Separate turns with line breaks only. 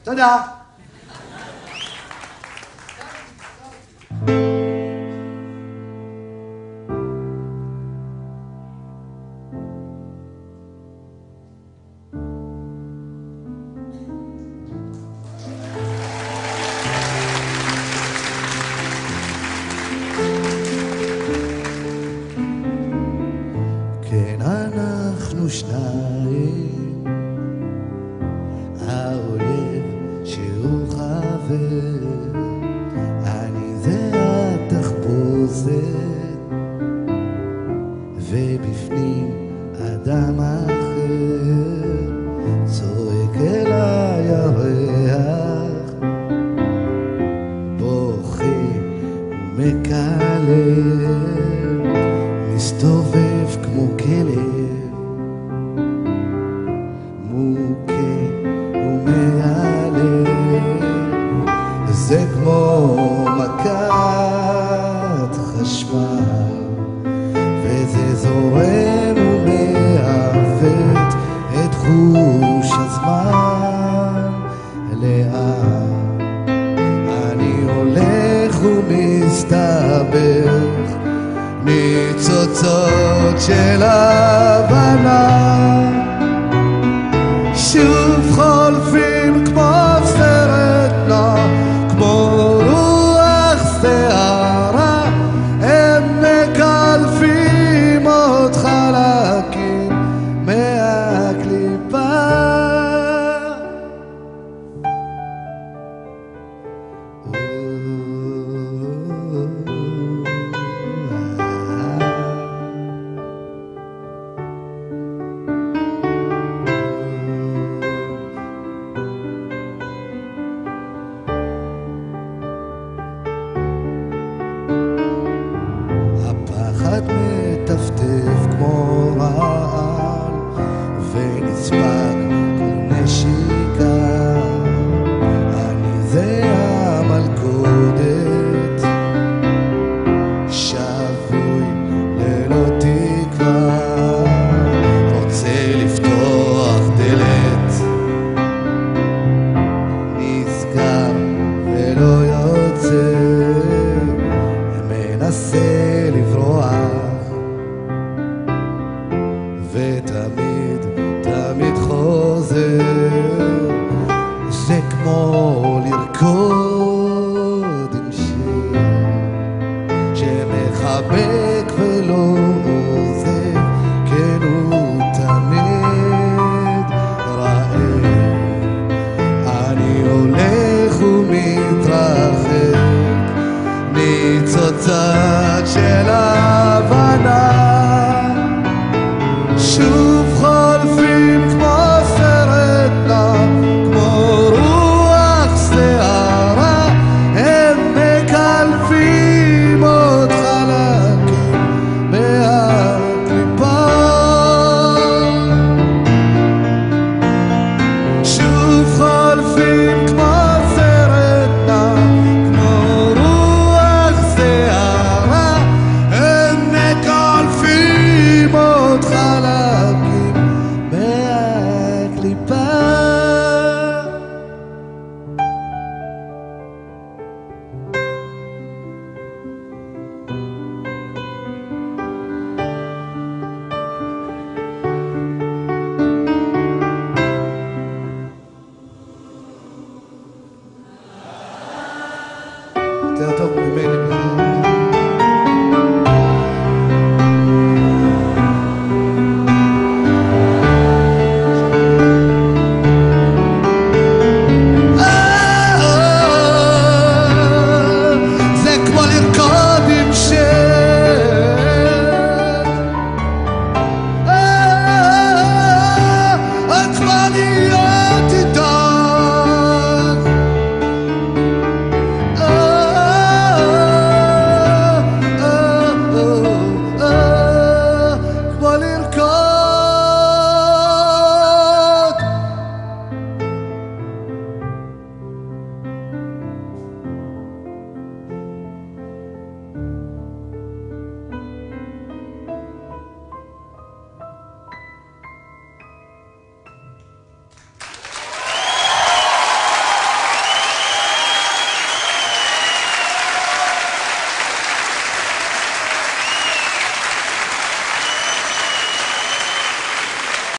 תודה. כן, אנחנו שניים, האויב שהוא חבר, אני זה התחפושת, ובפנים אדם אחר צועק אל הירח, בוכה ומקלל, מסתובב כמו כלב, מוכה ומעלה, זה כמו מכת חשמל, וזה זורם ומעוות את חוש הזמן. לאן אני הולך ומסתבך, ניצוצות של הבנה שוב חולפים כמו סרט נע, כמו רוח שערה, הם מקלפים עוד חלקים מהקליפה. הפחד מטפטף כמו רעל ונצפק כמו נשיקה, אני זה המלכודת, שבוי ללא תקווה, רוצה לפתוח דלת, נסגר ולא יוצא, מנסה לברוח ותמיד